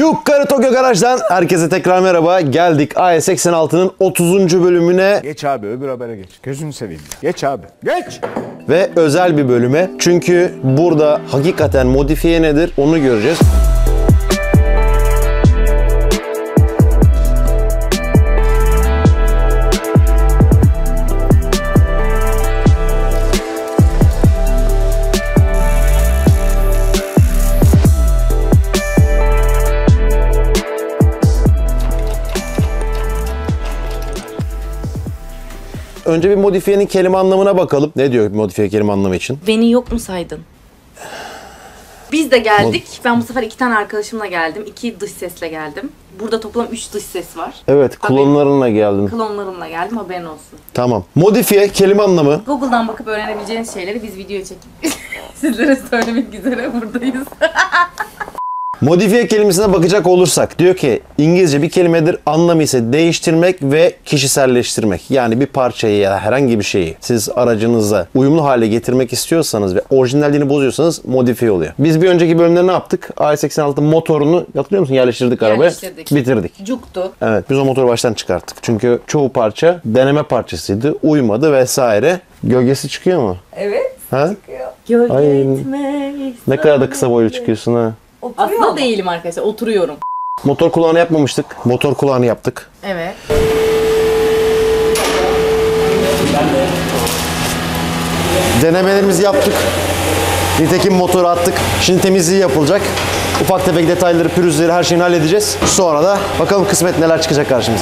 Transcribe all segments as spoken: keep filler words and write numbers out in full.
Yukarı Tokyo Garaj'dan herkese tekrar merhaba. Geldik A E seksen altının otuzuncu bölümüne. Geç abi, öbür habere geç. Gözünü seveyim. Geç abi. Geç. Ve özel bir bölüme. Çünkü burada hakikaten modifiye nedir onu göreceğiz. Önce bir modifiyenin kelime anlamına bakalım. Ne diyor modifiye kelime anlamı için? Beni yok mu saydın? Biz de geldik. Ben bu sefer iki tane arkadaşımla geldim. İki dış sesle geldim. Burada toplam üç dış ses var. Evet, klonlarınla geldin. Klonlarımla geldim, haberin olsun. Tamam. Modifiye kelime anlamı. Google'dan bakıp öğrenebileceğiniz şeyleri biz videoya çekip sizlere söylemek üzere buradayız. Modifiye kelimesine bakacak olursak diyor ki İngilizce bir kelimedir, anlamı ise değiştirmek ve kişiselleştirmek. Yani bir parçayı ya da herhangi bir şeyi siz aracınıza uyumlu hale getirmek istiyorsanız ve orijinalliğini bozuyorsanız modifiye oluyor. Biz bir önceki bölümde ne yaptık? A E seksen altı motorunu hatırlıyor musun? Yerleştirdik arabaya. Yerleştirdik. Bitirdik. Cuktu. Evet, biz o motoru baştan çıkarttık. Çünkü çoğu parça deneme parçasıydı. Uymadı vesaire. Gölgesi çıkıyor mu? Evet. Ha? Çıkıyor. Ay, ne kadar da kısa boylu çıkıyorsun ha. Oturuyor Aslında değilim arkadaşlar, oturuyorum. Motor kulağını yapmamıştık. Motor kulağını yaptık. Evet. Denemelerimizi yaptık. Nitekim motoru attık. Şimdi temizliği yapılacak. Ufak tefek detayları, pürüzleri, her şeyini halledeceğiz. Sonra da bakalım kısmet neler çıkacak karşımıza.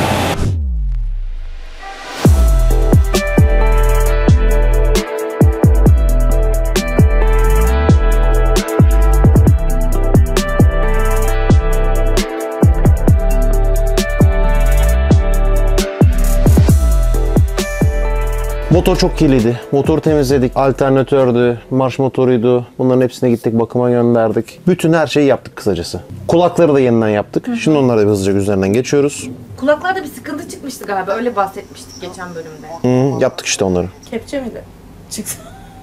Motor çok kirliydi. Motoru temizledik. Alternatördü, marş motoruydu. Bunların hepsine gittik, bakıma gönderdik. Bütün her şeyi yaptık kısacası. Kulakları da yeniden yaptık. Şimdi onları da bir hızlıca üzerinden geçiyoruz. Kulaklarda bir sıkıntı çıkmıştı galiba. Öyle bahsetmiştik geçen bölümde. Hı, yaptık işte onları. Kepçe miydi? Çıksın.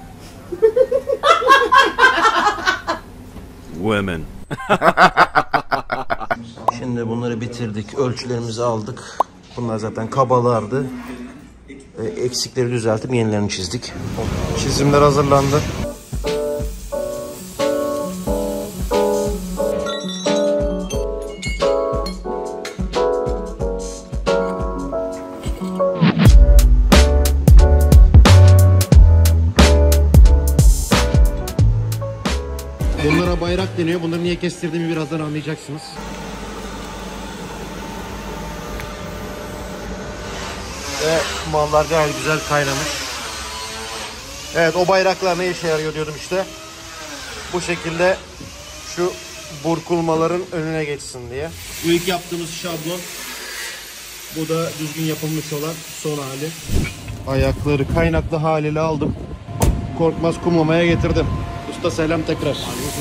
Women. Şimdi bunları bitirdik. Ölçülerimizi aldık. Bunlar zaten kabalardı. Eksikleri düzeltip yenilerini çizdik. Çizimler hazırlandı. Bunlara bayrak deniyor. Bunları niye kestirdiğimi birazdan anlayacaksınız. Ve mallar gayet güzel kaynamış. Evet, o bayraklar ne işe yarıyor diyordum işte. Bu şekilde şu burkulmaların önüne geçsin diye. Bu ilk yaptığımız şablon. Bu da düzgün yapılmış olan son hali. Ayakları kaynaklı haliyle aldım. Korkmaz kumlamaya getirdim. Usta selam tekrar.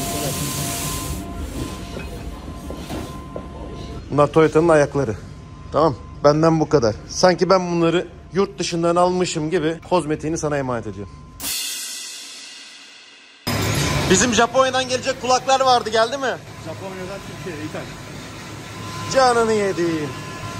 Bunlar Toyota'nın ayakları. Tamam. Benden bu kadar. Sanki ben bunları yurt dışından almışım gibi kozmetiğini sana emanet ediyorum. Bizim Japonya'dan gelecek kulaklar vardı, geldi mi? Japonya'dan Türkiye'ye ithal. Canını yediğim.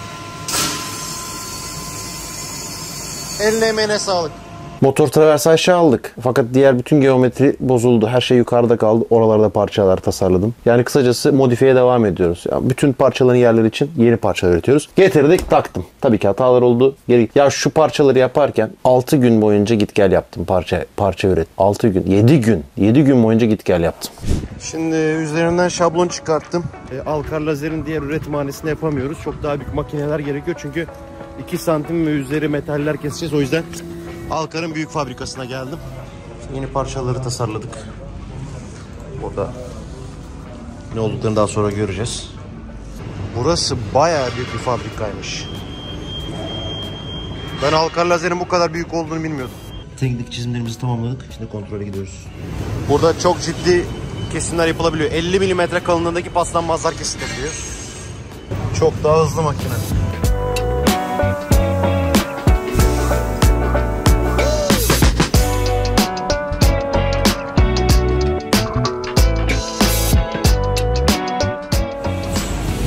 Eline emeğine sağlık. Motor traversi aşağı aldık. Fakat diğer bütün geometri bozuldu. Her şey yukarıda kaldı. Oralarda parçalar tasarladım. Yani kısacası modifiye devam ediyoruz. Yani bütün parçaların yerleri için yeni parçalar üretiyoruz. Getirdik, taktım. Tabii ki hatalar oldu. Geri... Ya şu parçaları yaparken altı gün boyunca git gel yaptım. Parça parça üret. altı gün, yedi gün. yedi gün boyunca git gel yaptım. Şimdi üzerinden şablon çıkarttım. E, Alkar Lazer'in diğer üretimhanesinde yapamıyoruz. Çok daha büyük makineler gerekiyor. Çünkü iki santim ve üzeri metaller keseceğiz. O yüzden Alkar'ın büyük fabrikasına geldim. Yeni parçaları tasarladık. Burada ne olduklarını daha sonra göreceğiz. Burası bayağı büyük bir fabrikaymış. Ben Alkar Lazer'in bu kadar büyük olduğunu bilmiyordum. Teknik çizimlerimizi tamamladık. Şimdi kontrole gidiyoruz. Burada çok ciddi kesimler yapılabiliyor. elli milimetre kalınlığındaki paslanmazlar kesilebiliyor. Çok daha hızlı makine.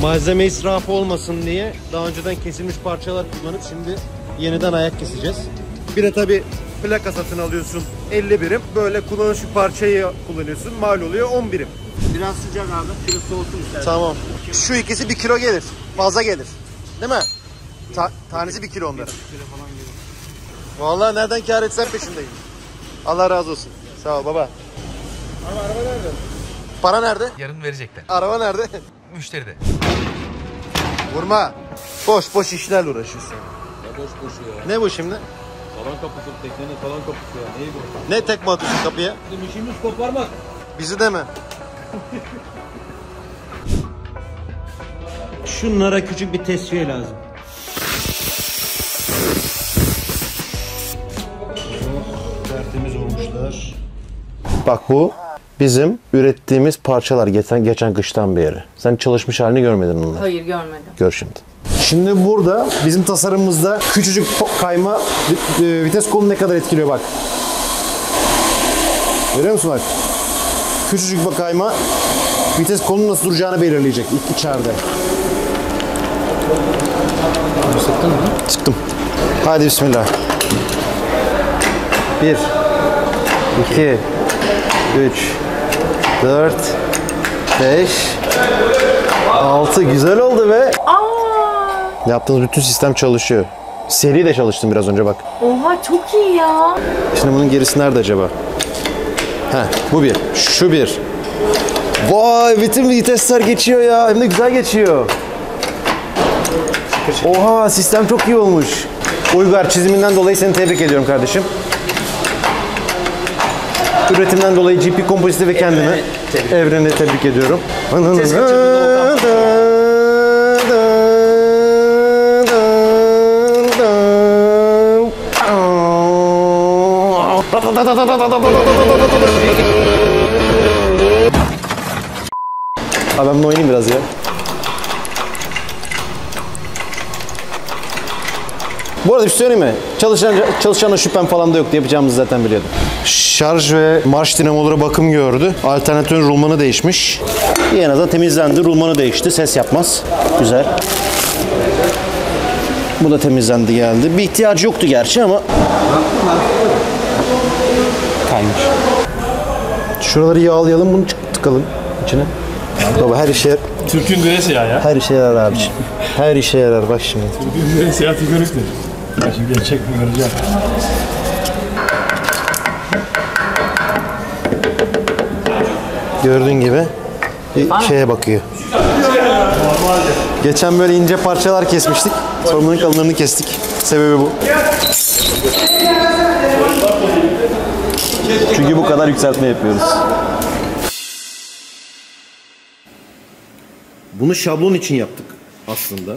Malzeme israfı olmasın diye daha önceden kesilmiş parçalar kullanıp şimdi yeniden ayak keseceğiz. Bir de tabi plaka satın alıyorsun elli birim. Böyle kullanılmış bir parçayı kullanıyorsun. Mal oluyor on birim. Biraz sıcak abi. Biraz soğutsun istersen. Tamam. Şu ikisi bir kilo gelir. Fazla gelir. Değil mi? Ta tanesi bir kilo onların. Vallahi nereden kâr etsem peşindeyim. Allah razı olsun. Sağ ol baba. Abi araba nerede? Para nerede? Yarın verecekler. Araba nerede? Müşteride. Vurma. Boş boş işlerle uğraşıyorsun. Ya boş boş ya. Ne bu şimdi? Talan kapısı, teknenin talan kapısı ya. Neyi bu? Ne tekme atıyorsun kapıya? Bizim işimiz koparmak. Bizi de mi? Şunlara küçük bir tesviye lazım. Tertemiz olmuşlar. Bak bu bizim ürettiğimiz parçalar geçen, geçen kıştan beri. Sen çalışmış halini görmedin onları. Hayır görmedim. Gör şimdi. Şimdi burada bizim tasarımımızda küçücük kayma vites kolunu ne kadar etkiliyor bak. Görüyor musun bak? Küçücük bir kayma vites kolunun nasıl duracağını belirleyecek ilk içeride. Sıktın mı? Sıktım. Hadi bismillah. Bir, iki, üç, dört, beş, altı. Güzel oldu be. Aa! Yaptığınız bütün sistem çalışıyor. Seri de çalıştım biraz önce bak. Oha çok iyi ya. Şimdi bunun gerisi nerede acaba? Heh, bu bir. Şu bir. Vay, bütün vitesler geçiyor ya. Hem de güzel geçiyor. Oha, sistem çok iyi olmuş. Uygar, çiziminden dolayı seni tebrik ediyorum kardeşim. Üretimden dolayı G P Kompozit'i ve kendimi, Evren'i tebrik ediyorum. Abi ben bunu oynayayım biraz ya. Bu arada bir şey söyleyeyim mi? Çalışan, çalışana şüphem falan da yoktu. Yapacağımızı zaten biliyordum. Şarj ve marş dinamolara bakım gördü. Alternatörün rulmanı değişmiş. En azından temizlendi. Rulmanı değişti. Ses yapmaz. Güzel. Bu da temizlendi geldi. Bir ihtiyacı yoktu gerçi ama. Kaymış. Şuraları yağlayalım. Bunu tıkalım içine. Baba her işe Türk'ün neresi ya ya? her işe yarar abiciğim. Her işe yarar bak şimdi. Türk'ün neresi ya figürüktür. Ben şimdi gerçek mi göreceğim? Gördüğün gibi bir şeye bakıyor. Geçen böyle ince parçalar kesmiştik. Sonra bunun kalınlarını kestik. Sebebi bu. Çünkü bu kadar yükseltme yapıyoruz. Bunu şablon için yaptık aslında.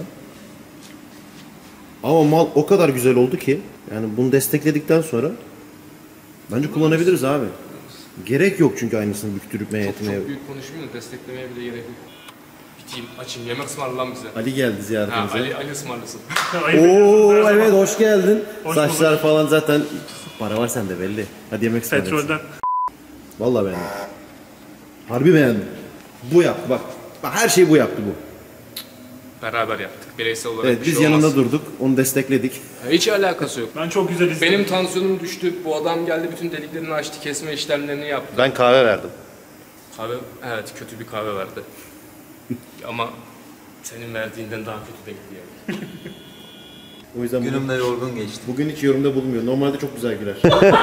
Ama mal o kadar güzel oldu ki yani bunu destekledikten sonra bence kullanabiliriz abi. Gerek yok çünkü aynısını büktürmeye etmeye. Çok büyük konuşmayayım da desteklemeye bile gerek yok. Biteyim, açayım, yemek ısmarla lan bize. Ali geldi Ha, ziyaretimize. Ali, Ali ısmarlasın. Oo evet hoş geldin. Saçlar falan zaten para var sende belli. Hadi yemek ısmarlayalım. Petrolden. Vallahi beğendim. Harbi beğendim. Bu yaptı bak. Bak her şeyi bu yaptı bu. Beraber yaptık. Bireysel olarak Evet bir biz şey yanında olmaz. durduk. Onu destekledik. Hiç alakası yok. Ben çok güzel izledim. Benim tansiyonum düştü. Bu adam geldi bütün deliklerini açtı. Kesme işlemlerini yaptı. Ben kahve verdim. Kahve, evet kötü bir kahve verdi. Ama senin verdiğinden daha kötü değildi yani. O yüzden Günüm de yorgun geçti. bugün hiç yorumda bulunmuyor. Normalde çok güzel girer.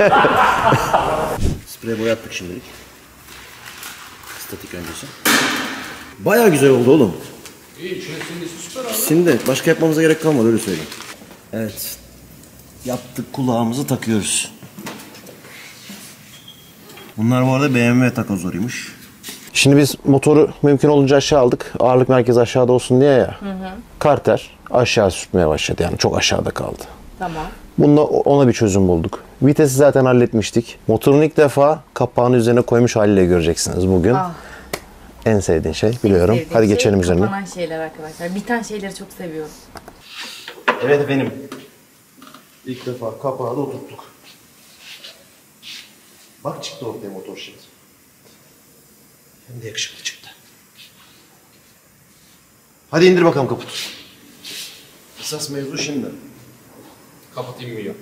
Sprey boya attık şimdilik. Statik öncesi. Bayağı güzel oldu oğlum. İyi, içine sindisi süper abi. Şimdi başka yapmamıza gerek kalmadı öyle söyleyeyim. Evet. Yaptık, kulağımızı takıyoruz. Bunlar bu arada B M W takozlarıymış. Şimdi biz motoru mümkün olunca aşağı aldık. Ağırlık merkezi aşağıda olsun diye ya. Hı hı. Karter aşağı sürtmeye başladı yani çok aşağıda kaldı. Tamam. Bunda ona bir çözüm bulduk. Vitesi zaten halletmiştik. Motorun ilk defa kapağını üzerine koymuş haliyle göreceksiniz bugün. Ah. En sevdiğin şey biliyorum. Sevdiğim Hadi şey geçelim üzerine. Kapanan şeyler arkadaşlar. Biten şeyleri çok seviyorum. Evet benim. İlk defa kapağı da oturttuk. Bak çıktı ortaya motor şimdi. Hem de yakışıklı çıktı. Hadi indir bakalım kaputu. Esas mevzu şimdi. Kaput inmiyor.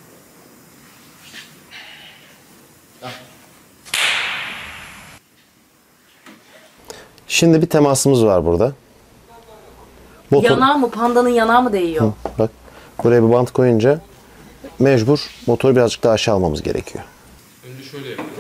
Şimdi bir temasımız var burada. Motor... Yanağı mı? Pandanın yanağı mı değiyor? Hı, bak buraya bir bant koyunca mecbur motoru birazcık daha aşağı almamız gerekiyor. Önce şöyle yapıyorum.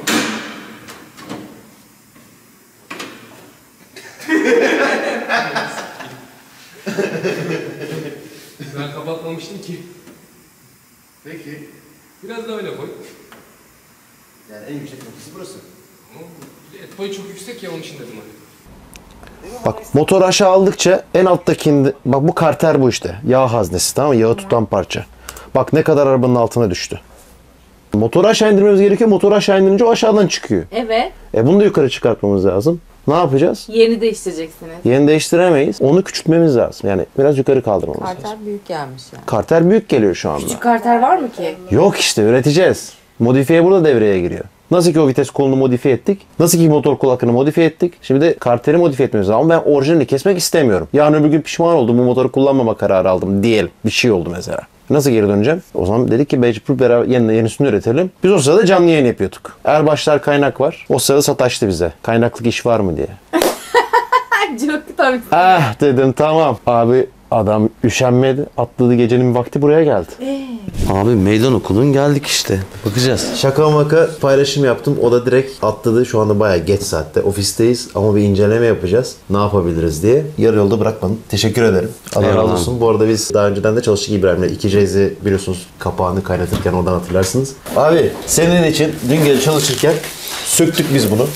Ben kapatmamıştım ki. Peki. Biraz da öyle koy. Yani en yüksek noktası burası. Ama et boyu çok yüksek ya onun için dedim hani. Bak motor aşağı aldıkça en alttakinde bak bu karter bu işte. Yağ haznesi, tamam mı? Yağı tutan parça. Bak ne kadar arabanın altına düştü. Motoru aşağı indirmemiz gerekiyor. Motoru aşağı indirince o aşağıdan çıkıyor. Evet. E bunu da yukarı çıkartmamız lazım. Ne yapacağız? Yerini değiştireceksiniz. Yerini değiştiremeyiz. Onu küçültmemiz lazım. Yani biraz yukarı kaldırmamız lazım. Karter büyük gelmiş yani. Karter büyük geliyor şu anda. Küçük karter var mı ki? Yok işte üreteceğiz. Modifiye burada devreye giriyor. Nasıl ki o vites kolunu modifiye ettik. Nasıl ki motor kulakını modifiye ettik. Şimdi de karteri modifiye etmemiz lazım. Ama ben orijinalini kesmek istemiyorum. Yarın öbür gün pişman oldum. Bu motoru kullanmama kararı aldım diyelim. Bir şey oldu mesela. Nasıl geri döneceğim? O zaman dedik ki mecbur beraber yeniden yenisini üretelim. Biz o sırada canlı yayın yapıyorduk. Erbaşlar kaynak var. O sırada sataştı bize. Kaynaklık iş var mı diye. Çok tabii. Ah dedim tamam. Abi adam üşenmedi. Atladı gecenin vakti buraya geldi. Abi meydan okulun geldik işte. Bakacağız. Şaka maka paylaşım yaptım. O da direkt atladı. Şu anda bayağı geç saatte. Ofisteyiz ama bir inceleme yapacağız. Ne yapabiliriz diye. Yarı yolda bırakmadım. Teşekkür ederim. Allah razı Eyvallah. olsun. Bu arada biz daha önceden de çalıştık İbrahim'le. iki Ceyzi biliyorsunuz kapağını kaynatırken oradan hatırlarsınız. Abi senin için dün gece çalışırken söktük biz bunu.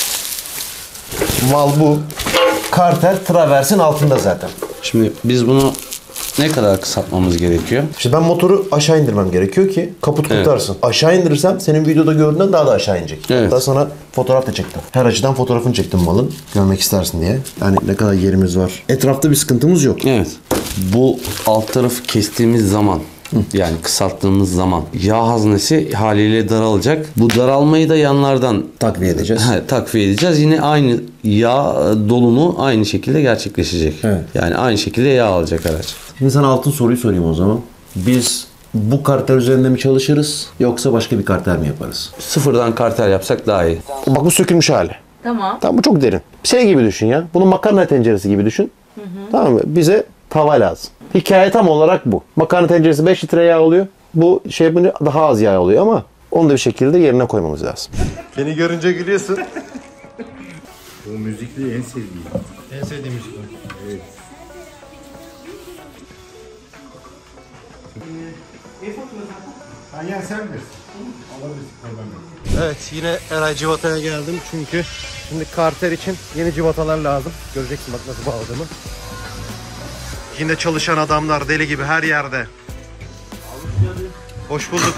Mal bu. Karter traversin altında zaten. Şimdi biz bunu ne kadar kısaltmamız gerekiyor? İşte ben motoru aşağı indirmem gerekiyor ki kaput Evet. kurtarsın. Aşağı indirirsem senin videoda gördüğünden daha da aşağı inecek. Evet. Hatta sana fotoğraf da çektim. Her açıdan fotoğrafını çektim malın. Görmek istersin diye. Yani ne kadar yerimiz var. Etrafta bir sıkıntımız yok. Evet. Bu alt tarafı kestiğimiz zaman yani kısalttığımız zaman yağ haznesi haliyle daralacak. Bu daralmayı da yanlardan Takviye edeceğiz. he, takviye edeceğiz. Yine aynı yağ dolumu aynı şekilde gerçekleşecek. Evet. Yani aynı şekilde yağ alacak araç. Şimdi sana altın soruyu sorayım o zaman. Biz bu karter üzerinde mi çalışırız yoksa başka bir karter mi yaparız? Sıfırdan karter yapsak daha iyi. Bak bu sökülmüş hali. Tamam. Tamam bu çok derin. Şey gibi düşün ya. Bunu makarna tenceresi gibi düşün. Tamam mı? Bize tava lazım. Hikaye tam olarak bu. Makarna tenceresi beş litre yağ oluyor. Bu şey yapınca daha az yağ oluyor ama onu da bir şekilde yerine koymamız lazım. Beni görünce gülüyorsun. Bu müzikli en sevdiğim. En sevdiğim müzik. Evet. Ha yani sen bilirsin. Alabilirsin, problem yok. Evet yine Eray Civata'ya geldim çünkü şimdi karter için yeni civatalar lazım. Göreceksin bak nasıl bağladığımı. Yine çalışan adamlar deli gibi her yerde. Hoş bulduk.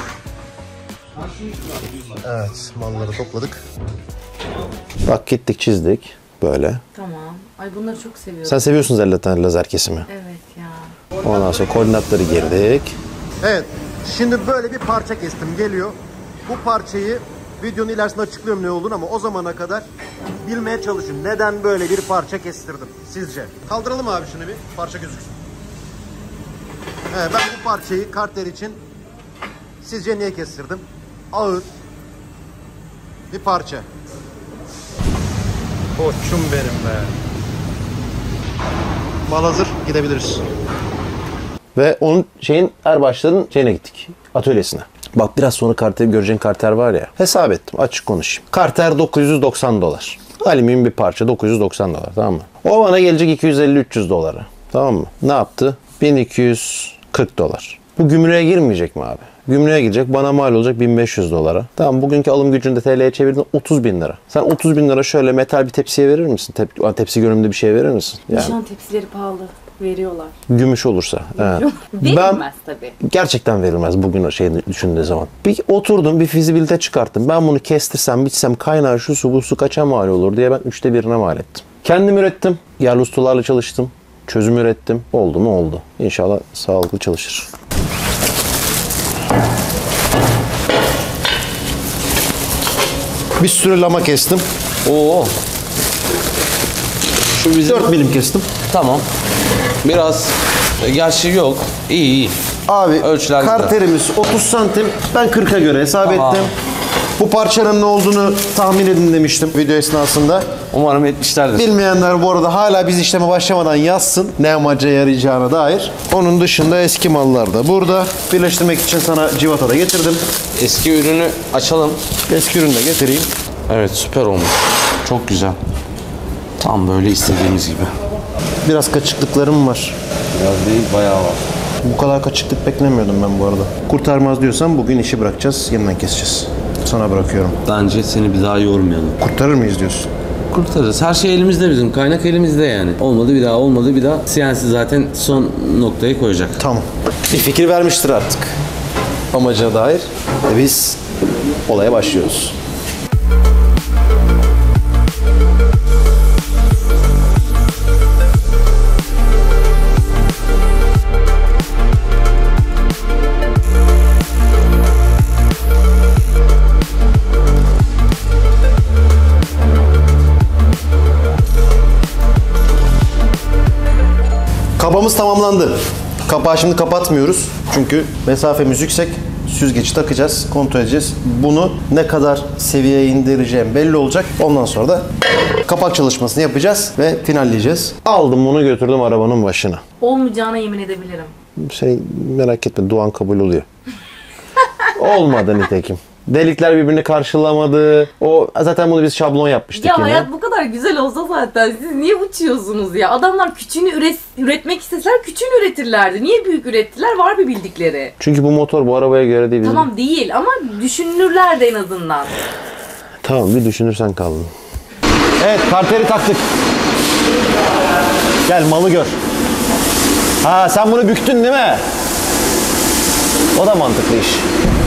Evet malları topladık. Bak gittik çizdik böyle. Tamam. Ay bunları çok seviyorum. Sen seviyorsun zaten lazer kesimi. Evet ya. Ondan sonra koordinatları girdik. Evet şimdi böyle bir parça kestim geliyor. Bu parçayı videonun ilerisinde açıklıyorum ne olduğunu ama o zamana kadar bilmeye çalışın. Neden böyle bir parça kestirdim sizce? Kaldıralım abi şunu bir parça gözüksün. Evet, ben bu parçayı karter için sizce niye kestirdim? Ağır bir parça. Koçum benim be. Mal hazır gidebiliriz. Ve onun şeyin Erbaşların şeyine gittik. Atölyesine. Bak biraz sonra karteri göreceğin karter var ya. Hesap ettim açık konuşayım. Karter dokuz yüz doksan dolar. Alüminyum bir parça dokuz yüz doksan dolar tamam mı? O bana gelecek iki yüz elli üç yüz dolara. Tamam mı? Ne yaptı? bin iki yüz kırk dolar. Bu gümrüğe girmeyecek mi abi? Gümrüğe girecek bana mal olacak bin beş yüz dolara. Tamam bugünkü alım gücünde T L'ye çevirdin otuz bin lira. Sen otuz bin lira şöyle metal bir tepsiye verir misin? Tep tepsi görünümlü bir şey verir misin? Yani. Nişan tepsileri pahalı. Veriyorlar. Gümüş olursa. Evet. Verilmez tabii. Gerçekten verilmez bugün o şeyi düşündüğü zaman. Bir oturdum bir fizibilite çıkarttım. Ben bunu kestirsem biçsem kaynağı şu su bu su kaça mal olur diye ben üçte birine mal ettim. Kendim ürettim. Yerli ustalarla çalıştım. Çözüm ürettim. Oldu mu oldu. İnşallah sağlıklı çalışır. Bir sürü lama kestim. Oo. Şu bizim... dört milim kestim. Tamam. Biraz gerçi yok. İyi iyi. Abi Ölçüler güzel. karterimiz otuz santim. Ben kırka göre hesap Tamam. ettim. Bu parçanın ne olduğunu tahmin edin demiştim video esnasında. Umarım etmişlerdir. Bilmeyenler bu arada hala biz işleme başlamadan yazsın ne amaca yarayacağına dair. Onun dışında eski mallar da burada. Birleştirmek için sana civata da getirdim. Eski ürünü açalım. Eski ürünü de getireyim. Evet, süper olmuş. Çok güzel. Tam böyle istediğimiz gibi. Biraz kaçıklıklarım var. Biraz değil, bayağı var. Bu kadar kaçıklık beklemiyordum ben bu arada. Kurtarmaz diyorsan bugün işi bırakacağız, yeniden keseceğiz. Sana bırakıyorum. Bence seni bir daha yormayalım. Kurtarır mıyız diyorsun? Kurtarırız. Her şey elimizde bizim. Kaynak elimizde yani. Olmadı bir daha, olmadı bir daha. C N C zaten son noktayı koyacak. Tamam. Bir fikir vermiştir artık. Amacına dair. Ve biz olaya başlıyoruz. Kabamız tamamlandı. Kapağı şimdi kapatmıyoruz. Çünkü mesafemiz yüksek. Süzgeci takacağız, kontrol edeceğiz. Bunu ne kadar seviyeye indireceğim belli olacak. Ondan sonra da kapak çalışmasını yapacağız ve finalleyeceğiz. Aldım bunu götürdüm arabanın başına. Olmayacağına yemin edebilirim. Şey merak etme, duan kabul oluyor. Olmadı nitekim. Delikler birbirini karşılamadı. O zaten bunu biz şablon yapmıştık Ya yine. hayat bu kadar güzel olsa zaten siz niye uçuyorsunuz ya? Adamlar küçüğünü üret, üretmek isteseler küçüğünü üretirlerdi. Niye büyük ürettiler? Var bir bildikleri. Çünkü bu motor bu arabaya göre değil. Bizim... Tamam değil ama düşünürlerdi en azından. Tamam, bir düşünürsen kaldın. Evet, karteri taktık. Gel malı gör. Ha, sen bunu büktün değil mi? O da mantıklı iş.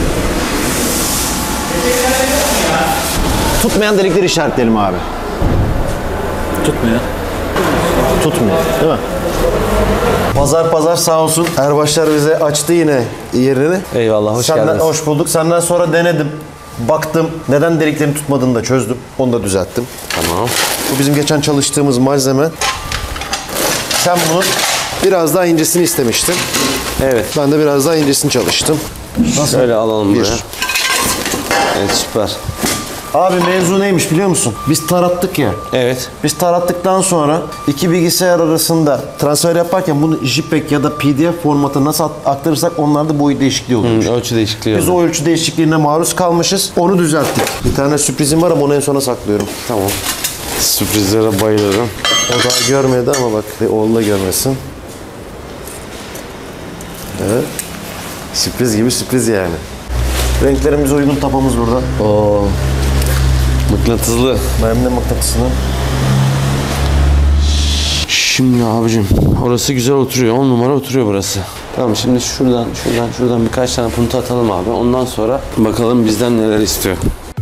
Tutmayan delikleri işaretleyelim abi. Tutmuyor. Tutmuyor değil mi? Pazar pazar sağ olsun. Erbaşlar bize açtı yine yerini. Eyvallah, hoş Senden, geldiniz. Hoş bulduk. Senden sonra denedim. Baktım. Neden deliklerin tutmadığını da çözdüm. Onu da düzelttim. Tamam. Bu bizim geçen çalıştığımız malzeme. Sen bunun biraz daha incesini istemiştin. Evet. Ben de biraz daha incesini çalıştım. Şöyle alalım Bir. buraya. Evet, süper. Abi mevzu neymiş biliyor musun? Biz tarattık ya. Evet. Biz tarattıktan sonra iki bilgisayar arasında transfer yaparken bunu JPEG ya da P D F formatı nasıl aktarırsak onlarda boyut değişikliği oluyor. Hı, ölçü değişikliği Biz oldu. o ölçü değişikliğine maruz kalmışız. Onu düzelttik. Bir tane sürprizim var ama onu en sona saklıyorum. Tamam. Sürprizlere bayılıyorum. O daha görmedi ama bak oğlu da görmesin. Evet. Sürpriz gibi sürpriz yani. Renklerimize uygun tapamız burada. Oo. Mıknatıslı. Benim de mıknatısını. Şimdi abicim orası güzel oturuyor. On numara oturuyor burası. Tamam, şimdi şuradan şuradan şuradan birkaç tane punta atalım abi. Ondan sonra bakalım bizden neler istiyor.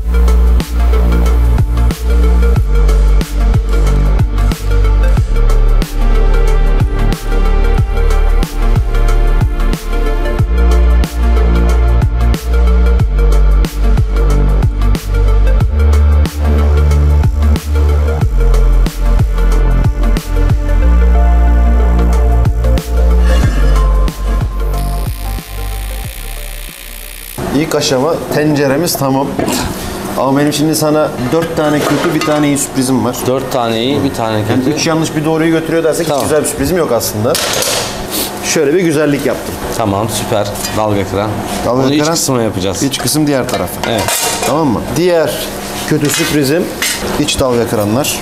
İlk aşama tenceremiz tamam. Ama benim şimdi sana dört tane kötü bir tane iyi sürprizim var. Dört tane iyi, bir tane kötü. Üç yanlış bir doğruyu götürüyor dersek Tamam. hiç güzel bir sürprizim yok aslında. Şöyle bir güzellik yaptım. Tamam, süper. Dalga kıran. Dalga Onu iç kıran. kısmına yapacağız. İç kısım diğer tarafı. Evet. Tamam mı? Diğer kötü sürprizim iç dalga kıranlar.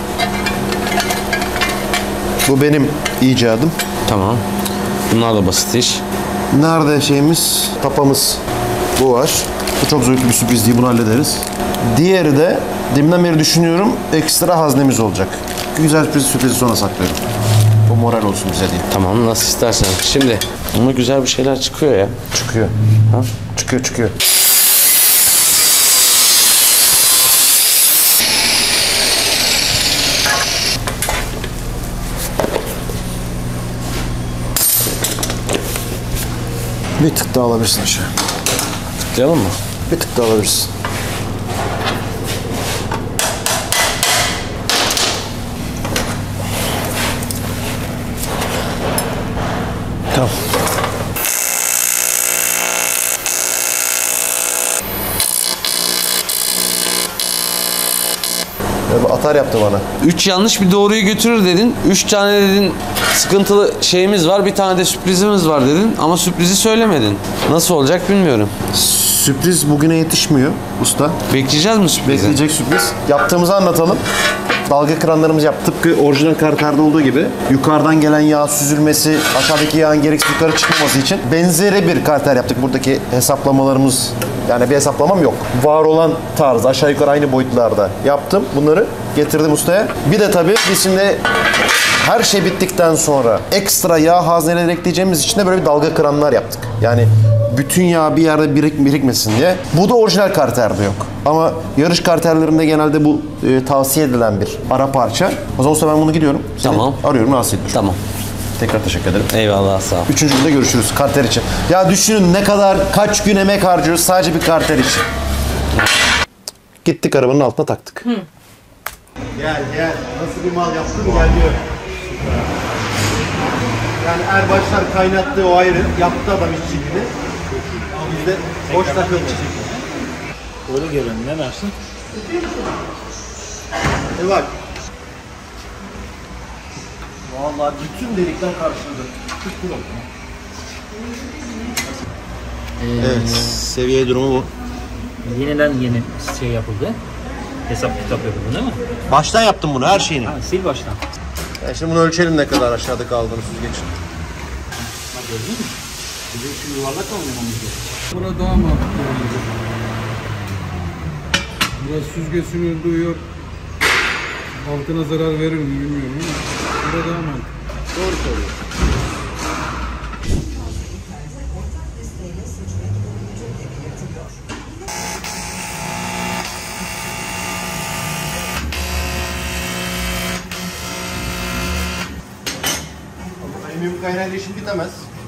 Bu benim icadım. Tamam. Bunlar da basit iş. Nerede şeyimiz? Tapamız. Bu var. Bu çok zevkli bir sürpriz değil. Bunu hallederiz. Diğeri de deminden beri düşünüyorum ekstra haznemiz olacak. Güzel sürpriz sürprizi sona saklıyorum. Bu moral olsun bize diye. Tamam, nasıl istersen. Şimdi ama güzel bir şeyler çıkıyor ya. Çıkıyor. Ha? Çıkıyor çıkıyor. Bir tık daha alabilirsin aşağı. Tıklayalım mı? Bir tık daha alabilirsin. Tamam. Atar yaptı bana. Üç yanlış bir doğruyu götürür dedin. Üç tane dedin sıkıntılı şeyimiz var. Bir tane de sürprizimiz var dedin. Ama sürprizi söylemedin. Nasıl olacak bilmiyorum. Sürpriz bugüne yetişmiyor usta. Bekleyeceğiz mi sürprizi? Bekleyecek sürpriz. Yaptığımızı anlatalım. Dalga kıranlarımız yaptı. Tıpkı orijinal karterde olduğu gibi yukarıdan gelen yağ süzülmesi, aşağıdaki yağın gereksiz yukarı çıkmaması için benzeri bir karter yaptık. Buradaki hesaplamalarımız, yani bir hesaplamam yok. Var olan tarz aşağı yukarı aynı boyutlarda yaptım. Bunları getirdim ustaya. Bir de tabii biz şimdi her şey bittikten sonra ekstra yağ hazneleri ekleyeceğimiz için de böyle bir dalga kıranlar yaptık. Yani bütün yağ bir yerde birik, birikmesin diye. Bu da orijinal karterde yok. Ama yarış karterlerinde genelde bu e, tavsiye edilen bir ara parça. O zaman usta ben bunu gidiyorum. Seni Tamam. arıyorum, rahatsız ediyorum. Tamam. Tekrar teşekkür ederim. Eyvallah, sağ ol. Üçüncü günde görüşürüz karter için. Ya düşünün ne kadar, kaç gün emek harcıyoruz sadece bir karter için. Gittik arabanın altına taktık. Hı. Gel gel. Nasıl bir mal yaptın gel diyor. Yani Erbaşlar kaynattığı o ayrı. Yaptı adam işçiliğini. Biz de boş takılmış. Öyle görelim, ne dersin? E bak. Vallahi bütün delikten karşıladı. Evet, seviye durumu bu. Yeniden yeni şey yapıldı. Hesap kitap yapıldı değil mi? Baştan yaptım bunu, her şeyini. Ha, sil baştan. Yani şimdi bunu ölçelim ne kadar aşağıda kaldığını süzgecin. Bak gördün mü? Bizim şu yuvarlak oynamamız gerekiyor. Buna daha mantıklı olacak. Biraz süzgesini duyuyor. Altına zarar verir mi bilmiyorum ama burada daha mantıklı. Doğru söylüyorsun. Alüminyum kaynağıyla işin bitemez.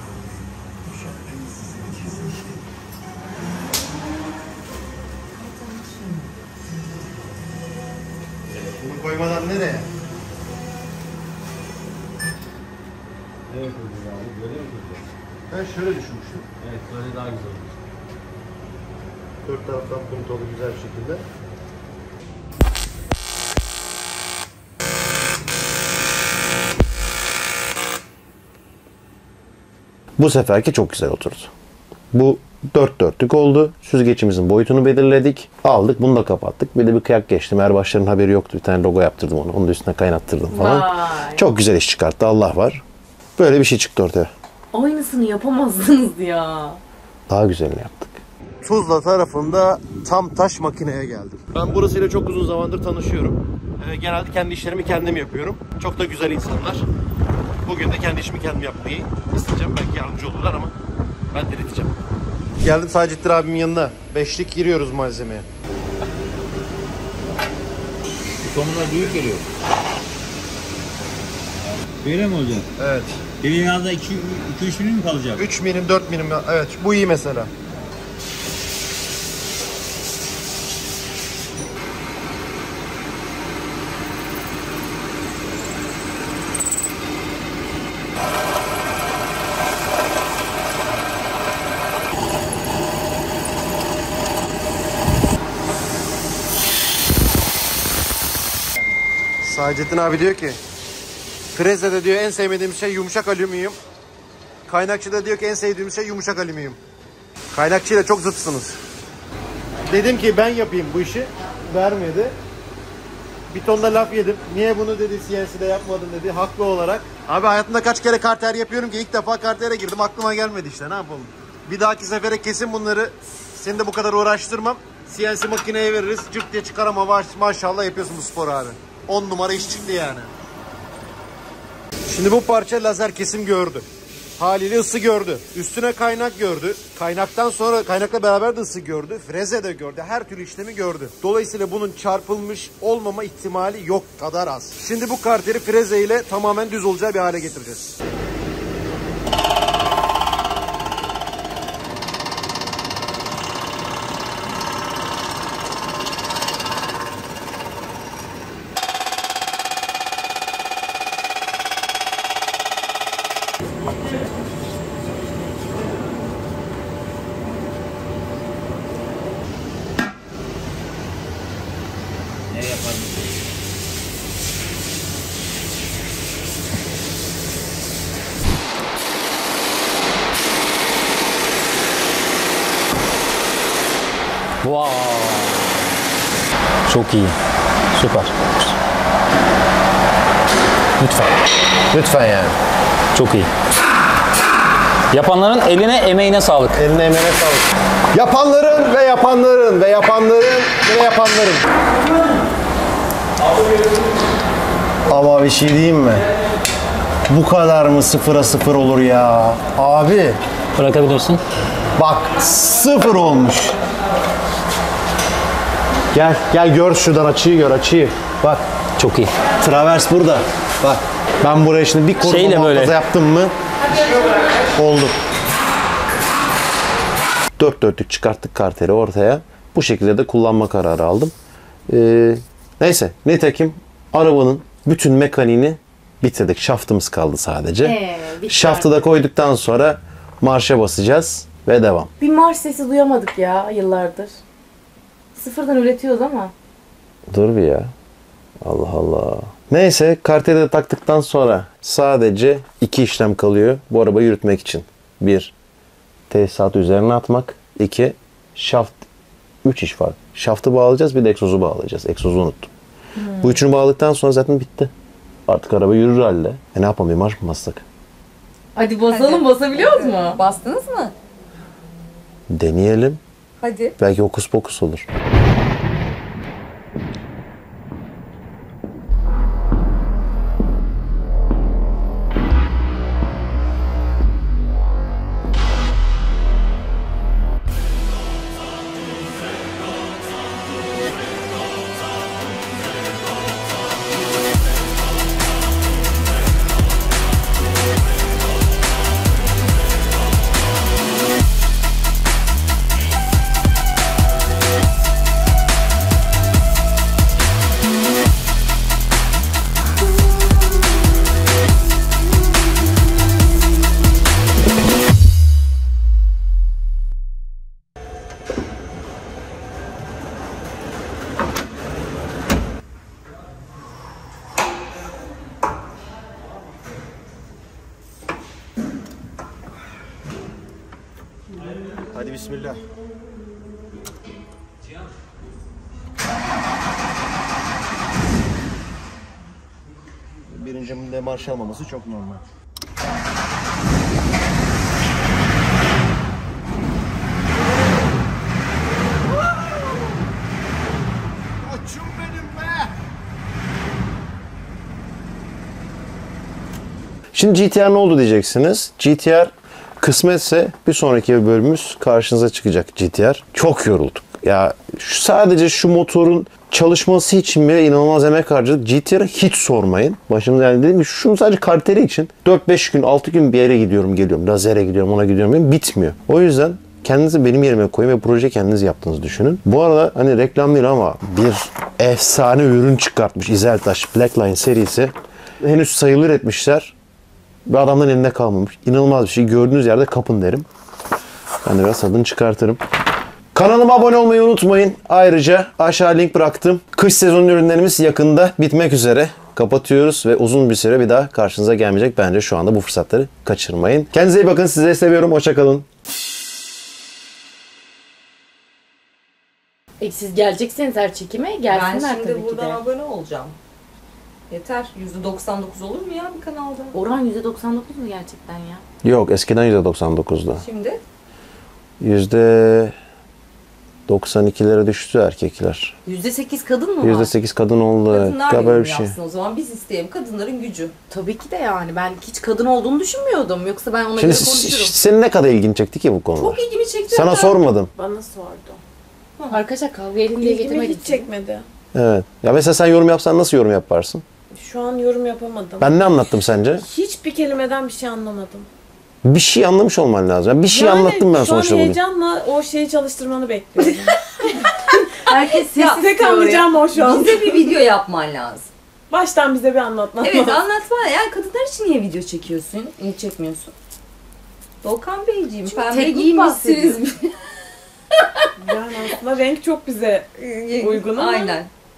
Bunu koymadan nereye? Evet abi, böyle mi kuracağız? Ben şöyle düşünmüştüm. Evet, böyle daha güzel olur. Dört taraftan puntalı güzel bir şekilde. Bu seferki çok güzel oturdu. Bu dört dörtlük oldu. Süzgecimizin boyutunu belirledik. Aldık, bunu da kapattık. Bir de bir kıyak geçtim. Erbaşların haberi yoktu. Bir tane logo yaptırdım onu. Onun da üstüne kaynattırdım falan. Vay. Çok güzel iş çıkarttı. Allah var. Böyle bir şey çıktı ortaya. Aynısını yapamazdınız ya. Daha güzelini yaptık. Tuzla tarafında tam taş makineye geldim. Ben burasıyla çok uzun zamandır tanışıyorum. Ee, genelde kendi işlerimi kendim yapıyorum. Çok da güzel insanlar. Bugün de kendi işimi kendim yapmayı isteyeceğim. Belki yardımcı olurlar ama ben direteceğim. Geldim Sacittin abimin yanına. Beşlik giriyoruz malzemeye. Butonlar büyük geliyor. Böyle mi olacak? Evet. Dediğin anda iki üç milim mi kalacak? üç milim, dört milim. Evet, bu iyi mesela. Sacittin abi diyor ki Freze'de diyor en sevmediğim şey yumuşak alüminyum. Kaynakçıda diyor ki en sevdiğim şey yumuşak alüminyum. Kaynakçıyla çok zıtsınız. Dedim ki ben yapayım bu işi. Vermedi. Bir tonda laf yedim. Niye bunu dedi C N C'de yapmadın dedi. Haklı olarak. Abi hayatımda kaç kere karter yapıyorum ki ilk defa kartere girdim. Aklıma gelmedi işte, ne yapalım. Bir dahaki sefere kesin bunları seni de bu kadar uğraştırmam. C N C makineye veririz. Cırt diye çıkar ama maşallah yapıyorsun bu spor abi. on numara iş çıktı yani. Şimdi bu parça lazer kesim gördü. Haliyle ısı gördü. Üstüne kaynak gördü. Kaynaktan sonra kaynakla beraber de ısı gördü. Freze de gördü. Her türlü işlemi gördü. Dolayısıyla bunun çarpılmış olmama ihtimali yok kadar az. Şimdi bu karteri freze ile tamamen düz olacağı bir hale getireceğiz. Ne yapar? Wow. Çok iyi. Süper. Lütfen. Lütfen yani. Çok iyi. Yapanların eline emeğine sağlık. Eline emeğine sağlık. Yapanların ve yapanların ve yapanların ve yapanların. Ama bir şey diyeyim mi? Bu kadar mı sıfıra sıfır olur ya? Abi. Bırakabilirsin. Bak sıfır olmuş. Gel gel gör şuradan açıyı gör açıyı. Bak. Çok iyi. Travers burada. Bak. Ben buraya şimdi bir koruma Şeyle böyle. muhafaza yaptım mı? Oldu. Dört dörtlük çıkarttık karteri ortaya. Bu şekilde de kullanma kararı aldım. Ee, neyse. Nitekim arabanın bütün mekaniğini bitirdik. Şaftımız kaldı sadece. Ee, bitti Şaftı da koyduktan sonra marşa basacağız ve devam. Bir marş sesi duyamadık ya yıllardır. Sıfırdan üretiyoruz ama. Dur bir ya. Allah Allah. Neyse karteri de taktıktan sonra sadece iki işlem kalıyor bu arabayı yürütmek için. Bir, tesisatı üzerine atmak. İki, şaft. Üç iş var. Şaftı bağlayacağız, bir de egzozu bağlayacağız. Egzozu unuttum. Hmm. Bu üçünü bağladıktan sonra zaten bitti. Artık araba yürür halde. E ne yapalım, bir marş mı bassak? Hadi basalım. Hadi. Basabiliyoruz mu? Bastınız mı? Deneyelim. Hadi. Belki hokus pokus olur. Hadi bismillah. Birincimde marş almaması çok normal. Açım benim be! Şimdi G T R ne oldu diyeceksiniz. G T R kısmetse bir sonraki bölümümüz karşınıza çıkacak G T R. Çok yorulduk. Ya şu, sadece şu motorun çalışması için bile inanılmaz emek harcadık. G T R'ı hiç sormayın. Başımda yani dediğim gibi şunu sadece kaliteli için dört beş gün, altı gün bir yere gidiyorum, geliyorum. Lazere gidiyorum, ona gidiyorum. Benim bitmiyor. O yüzden kendinizi benim yerime koyun ve projeyi kendiniz yaptığınızı düşünün. Bu arada hani reklam değil ama bir efsane ürün çıkartmış İzeltaş Blackline serisi. Henüz sayılı üretmişler. Ve adamların elinde kalmamış. İnanılmaz bir şey. Gördüğünüz yerde kapın derim. Ben de biraz adını çıkartırım. Kanalıma abone olmayı unutmayın. Ayrıca aşağı link bıraktım. Kış sezonu ürünlerimiz yakında bitmek üzere. Kapatıyoruz ve uzun bir süre bir daha karşınıza gelmeyecek. Bence şu anda bu fırsatları kaçırmayın. Kendinize iyi bakın. Sizleri seviyorum. Hoşça kalın. E siz gelecekseniz her çekime gelsinler Ben tabii şimdi ki buradan de. abone olacağım. Yeter. yüzde doksan dokuz olur mu ya bir kanalda? Orhan yüzde doksan dokuz mu gerçekten ya? Yok, eskiden yüzde doksan dokuzda. Şimdi? yüzde doksan ikilere düştü erkekler. yüzde sekiz kadın mı var? yüzde sekiz kadın oldu. Kadınlar Galiba yorum bir şey. yapsın o zaman. Biz isteyelim. Kadınların gücü. Tabii ki de yani. Ben hiç kadın olduğunu düşünmüyordum. Yoksa ben ona Şimdi göre konuşurum. senin ne kadar ilgini çekti ki bu konuda? Çok ilgimi çekti. Sana hatta. sormadım. Bana sordu. Arkadaşlar kavga edin diye İlgimi getirmedim. hiç çekmedi. Evet. Ya mesela sen yorum yapsan nasıl yorum yaparsın? Şu an yorum yapamadım. Ben ne anlattım sence? Hiçbir kelimeden bir şey anlamadım. Bir şey anlamış olman lazım. Ya bir şey Yani anlattım ben sonuçta şu an bugün. heyecanla o şeyi çalıştırmanı bekliyorum. Herkes ses Tek istiyor ya. anlayacağım o şu an. Bize bir video yapman lazım. Baştan bize bir anlatman Evet lazım. anlatma. Yani kadınlar için niye video çekiyorsun? Niye çekmiyorsun? Doğukan Beyciğim, pembe teknik giymişsiniz. Yani aslında renk çok bize uygun ama. Aynen.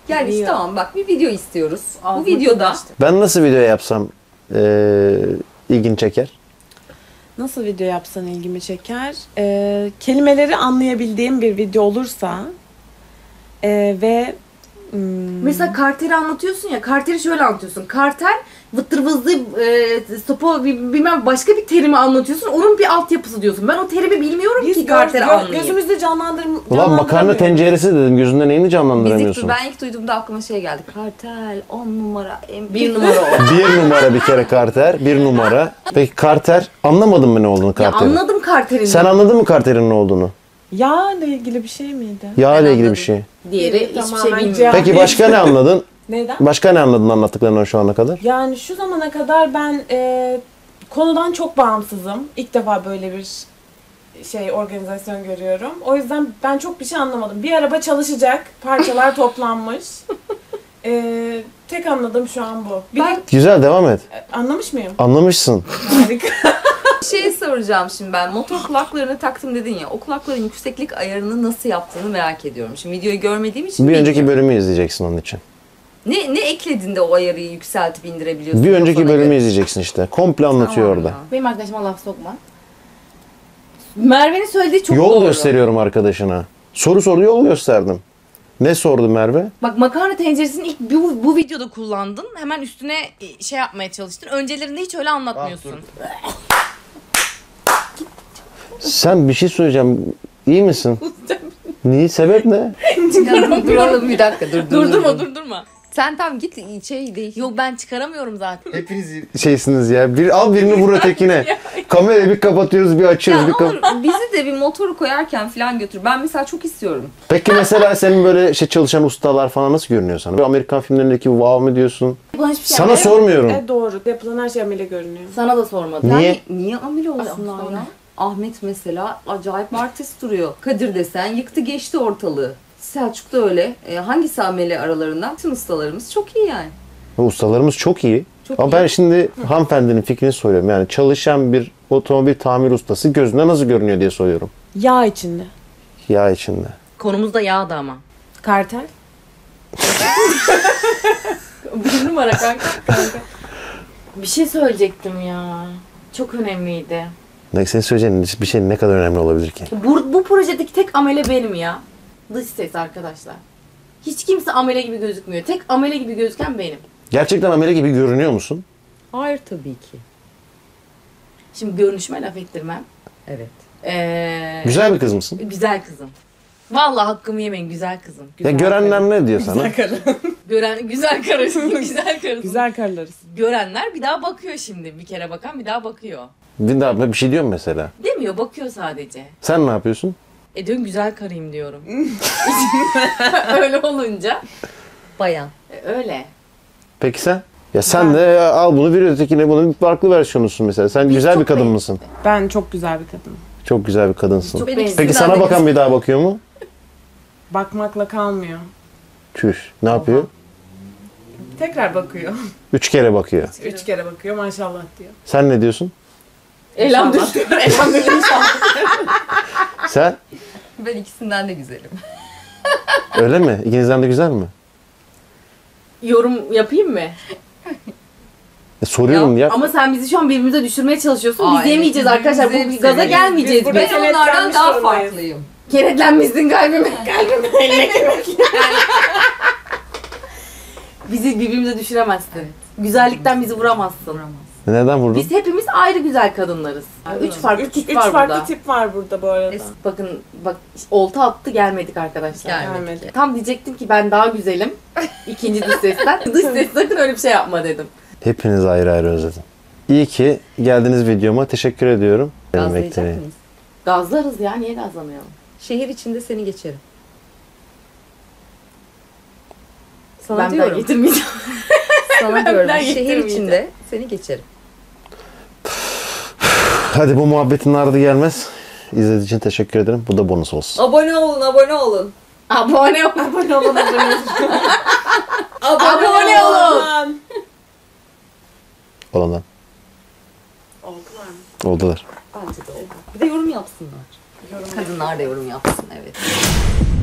Yani işte Biliyor. tamam bak bir video istiyoruz. Ağzına Bu videoda çok Ben nasıl video yapsam eee ilgini çeker? Nasıl video yapsan ilgimi çeker? Ee, kelimeleri anlayabildiğim bir video olursa ee, ve hmm, Mesela Carter'i anlatıyorsun ya, Carter'i şöyle anlatıyorsun. Carter vıttır vızlı e, stopo bi- bilmem başka bir terimi anlatıyorsun. Onun bir altyapısı diyorsun. Ben o terimi bilmiyorum biz ki gö- Carter'i gö- anlayayım. gözümüzde canlandırım Ulan makarna tenceresi dedim. Gözünde neyini biz ilk, canlandıramıyorsun? ben ilk duyduğumda aklıma şey geldi. Kartel on numara en Bir numara o. Bir numara bir kere Carter. Bir numara. Peki Carter anlamadın mı ne olduğunu Ya Carter'in? anladım Carter'in. Sen anladın mı Carter'in ne olduğunu? yağ ile ilgili bir şey miydi? Yağ ile ilgili anladım. bir şey. Diğeri hiçbir Tamamen şey bilmiyor. cevap- Peki başka ne anladın? Neden? Başka ne anladın anlattıklarından şu ana kadar? Yani şu zamana kadar ben e, konudan çok bağımsızım. İlk defa böyle bir şey organizasyon görüyorum. O yüzden ben çok bir şey anlamadım. Bir araba çalışacak, parçalar toplanmış. E, tek anladığım şu an bu. Bir Ben- de- Güzel devam et. anlamış mıyım? Anlamışsın. Harika. şey soracağım şimdi ben. Motor kulaklarını taktım dedin ya. O kulakların yükseklik ayarını nasıl yaptığını merak ediyorum. Şimdi videoyu görmediğim için Bir önceki bilmiyorum. bölümü izleyeceksin onun için. Ne, ne ekledin de o ayarı yükseltip indirebiliyorsun? Bir önceki kafana bölümü göre? izleyeceksin işte. Komple anlatıyor Tamam orada. ya. Benim arkadaşıma laf sokma. Merve'nin söylediği çok Yol doğru. gösteriyorum arkadaşına. Soru soru yol gösterdim. Ne sordu Merve? Bak makarna tenceresini ilk bu, bu videoda kullandın. Hemen üstüne e, şey yapmaya çalıştın. Öncelerinde hiç öyle anlatmıyorsun. Sen bir şey söyleyeceğim. İyi misin? Niye? Sebep ne? Ya, duralım bir dakika dur dur. Durdurma durdurma. Sen tam git şey değil. Yok ben çıkaramıyorum zaten. Hepiniz şeysiniz ya. Bir al birini vur ötekine. Kamerayı bir kapatıyoruz bir açıyoruz. Ya bir ne kap- olur bizi de bir motoru koyarken falan götür. Ben mesela çok istiyorum. Peki mesela senin böyle şey çalışan ustalar falan nasıl görünüyor sana? Böyle Amerikan filmlerindeki wow mu diyorsun? Bana hiçbir şey Sana yapmayalım. sormuyorum. E, doğru. Yapılan her şey amele görünüyor. Sana da sormadım. Niye? Yani niye amele olsunlar Ay, ya? Ahmet mesela acayip artist duruyor. Kadir desen yıktı geçti ortalığı. Selçuk da öyle. E, hangisi amele aralarından? Tüm ustalarımız çok iyi yani. Bu ustalarımız çok iyi. Çok Ama iyi. ben şimdi hanımefendinin fikrini soruyorum. Yani çalışan bir otomobil tamir ustası gözüne nasıl görünüyor diye soruyorum. Yağ içinde. Yağ içinde. Konumuz da yağdı ama. Kartel. Bir numara kanka. kanka. Bir şey söyleyecektim ya. Çok önemliydi. Ne senin söyleyeceğin bir şey ne kadar önemli olabilir ki? Bu, bu projedeki tek amele benim ya. Dış ses arkadaşlar. Hiç kimse amele gibi gözükmüyor. Tek amele gibi gözüken benim. Gerçekten amele gibi görünüyor musun? Hayır tabii ki. Şimdi görünüşüme laf ettirmem. Evet. Ee, Güzel bir kız mısın? Güzel kızım. Vallahi hakkımı yemeyin güzel kızım. Ya görenler ne diyor sana? Gören güzel karısın, güzel karısın. Güzel karlarız. Görenler bir daha bakıyor şimdi. Bir kere bakan bir daha bakıyor. Bir daha bir şey diyor mu mesela? Demiyor, bakıyor sadece. Sen ne yapıyorsun? E diyorum güzel karıyım diyorum. Öyle olunca. Bayan. E, öyle. Peki sen? Ya sen de al bunu bir ötekine bunun bir farklı versiyonusun mesela. Sen güzel çok bir kadın beğen- mısın? Ben çok güzel bir kadınım. Çok güzel bir kadınsın. Çok Ben beğendim. Peki sana bakan bir daha bakıyor mu? Bakmakla kalmıyor. Çüş. Ne yapıyor? Tekrar bakıyor. Üç kere bakıyor. Üç kere bakıyor maşallah diyor. Sen ne diyorsun? Elhamdülillah. Elhamdülillah. Sen? Ben ikisinden de güzelim. Öyle mi? İkinizden de güzel mi? Yorum yapayım mı? E, soruyorum ya. Ama sen bizi şu an birbirimize düşürmeye çalışıyorsun. Aa, Biz evet, yemeyeceğiz arkadaşlar. Bu birbirimize gaza sevelim. gelmeyeceğiz Biz biz. burada- Ben onlardan daha zorundayız. farklıyım. Kenetlenmişsin kalbime. Kalbime eline kemek. Bizi birbirimize düşüremezsin. Güzellikten bizi vuramazsın. Neden vurdun? Biz hepimiz ayrı güzel kadınlarız. Üç farklı Üç, tip üç var farklı burada. tip var burada bu arada. Es- Bakın bak olta attı gelmedik arkadaşlar. Gelmedik. Gelmedi. Tam diyecektim ki ben daha güzelim. İkinci dış sesten. Dış ses sakın öyle bir şey yapma dedim. Hepiniz ayrı ayrı özledim. İyi ki geldiniz videoma. Teşekkür ediyorum. Gazlayacak Bekleyin. mıyız? Gazlarız ya, niye gazlamayalım? Şehir içinde seni geçerim. Sana Ben bir diyorum. daha getirmeyeceğim. Sana diyorum. Ben Şehir getirmeyeceğim. içinde seni geçerim. Hadi bu muhabbetin ardı gelmez. İzlediğiniz için teşekkür ederim. Bu da bonus olsun. Abone olun, abone olun. Abone ol. Abone olun, abone olun. Abone olun. Olanlar. Oldular mı? Oldular. Bence de oldu. Bir de yorum yapsınlar. Kadınlar da yorum yapsın evet.